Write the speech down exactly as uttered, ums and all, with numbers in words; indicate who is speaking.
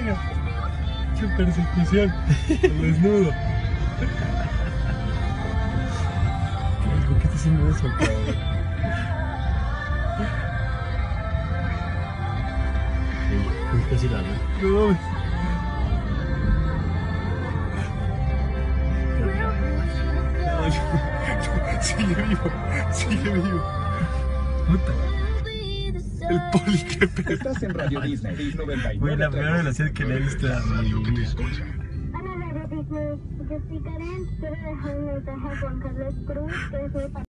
Speaker 1: verga. Qué persecución. El desnudo. ¿Por qué estás haciendo eso, cabrón? Sí, casi la veo. No. Sigue vivo, sigue vivo. Puta. El poli que pega.
Speaker 2: Estás en Radio Disney noventa y nueve.
Speaker 1: Fue la peor velocidad que le he visto a mi vida.
Speaker 3: Ana, Radio Disney, yo sí, Karen, quiero dejarme el mensaje a Juan Carlos Cruz, que es mi